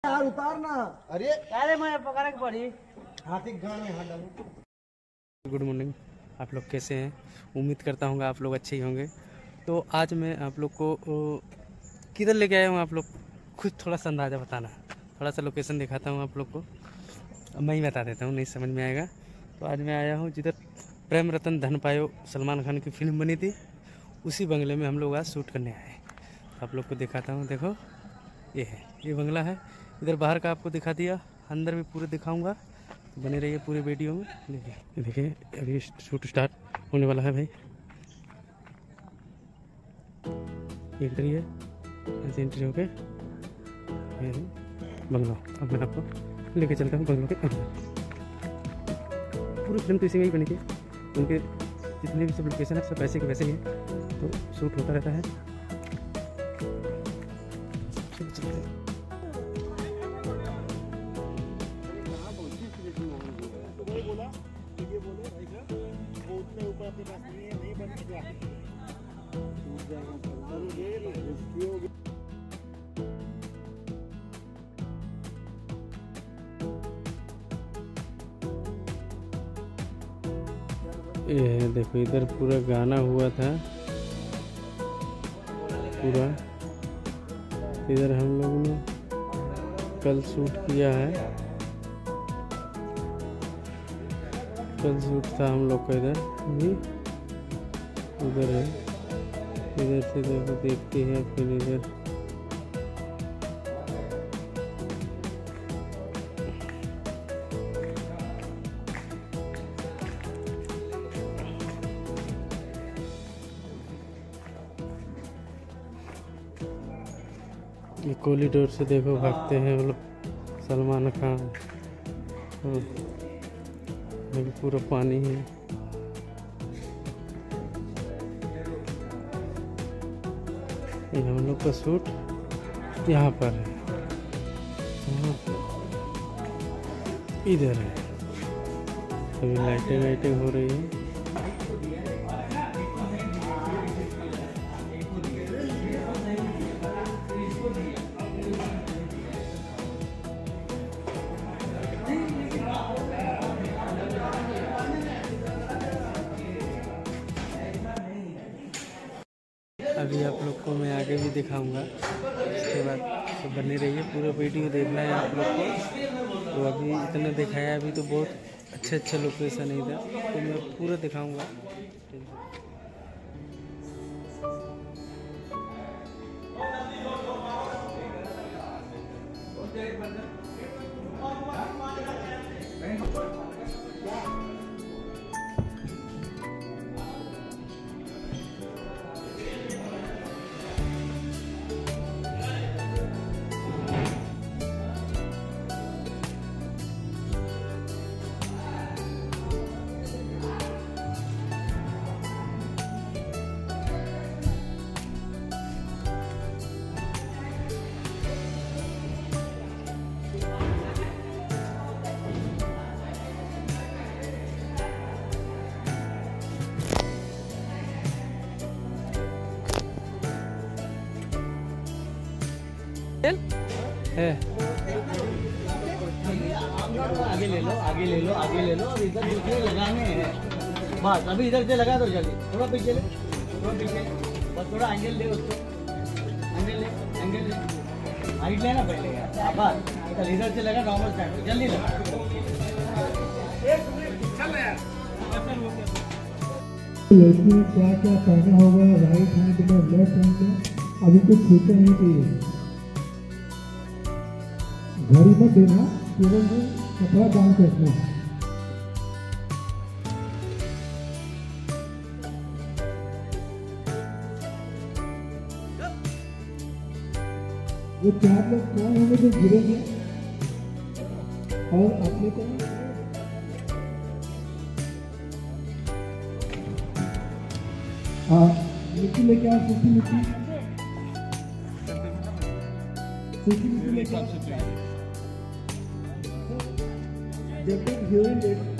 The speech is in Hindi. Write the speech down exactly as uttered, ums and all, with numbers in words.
यार उतारना। अरे अरे मैं पकड़ के पड़ी हाथी गाड़ में हाथ डालूं। गुड मॉर्निंग, आप लोग कैसे हैं? उम्मीद करता हूँ आप लोग अच्छे ही होंगे। तो आज मैं आप लोग को किधर लेके आया हूँ, आप लोग खुद थोड़ा सा अंदाज़ा बताना। थोड़ा सा लोकेशन दिखाता हूँ आप लोग को, मैं ही बता देता हूँ, नहीं समझ में आएगा। तो आज मैं आया हूँ जिधर प्रेम रतन धन पायो सलमान खान की फिल्म बनी थी, उसी बंगले में हम लोग आज शूट करने आए। आप लोग को दिखाता हूँ, देखो ये है, ये बंगला है। इधर बाहर का आपको दिखा दिया, अंदर भी पूरे दिखाऊंगा, बने रहिए पूरे वीडियो में। देखिए देखिए अभी शूट स्टार्ट होने वाला है भाई। एंट्री है, ऐसे एंट्री होके बंगला। अब मैं आपको लेके चलता हूँ बंगलों के अंदर। पूरी फिल्म तो इसी में ही बनी थी, उनके जितने भी सब लोकेशन है सब वैसे के वैसे ही हैं, तो शूट होता रहता है। चलो चलते हैं। ये देखो इधर पूरा गाना हुआ था पूरा। इधर हम लोग ने कल शूट किया है, कल शूट था हम लोग का। इधर भी उधर है, इधर से देखो देखते हैं, फिर इधर ये कॉरिडोर से देखो भागते हैं वो लोग सलमान खान। देखो पूरा पानी है। ये हम लोग का शूट यहाँ पर है, इधर है। अभी लाइटिंग वाइटिंग हो रही है। अभी आप लोग को मैं आगे भी दिखाऊंगा, उसके बाद तो बने रहिए, पूरा वीडियो देखना है आप लोग को। तो अभी इतना दिखाया, अभी तो बहुत अच्छे अच्छे लोकेशन है इधर, तो मैं पूरा दिखाऊंगा। है आगे ले लो, आगे ले लो, आगे ले लो, और इधर दूसरे लगाने हैं बस। अभी इधर से लगा दो जल्दी, थोड़ा पीछे ले, थोड़ा पीछे ले, बस थोड़ा एंगल ले उसको, एंगल ले, एंगल ले, हाइट लेना पहले यार। बस चल इधर से लगा, नॉर्मल साइड जल्दी लगा। लड़की ने क्या क्या पहना होगा राइट हैंड में, लेफ्ट हैंड में, अभी कुछ छूटे नहीं चाहिए। घड़ी मत देना, केवल कपड़ा बांध के रखना। वो चार लोग कौन होंगे जो गिरेंगे और अपने को हाँ मिट्टी लेके आओ, सूखी मिट्टी, सूखी मिट्टी लेके आओ। जब तक हीरोइन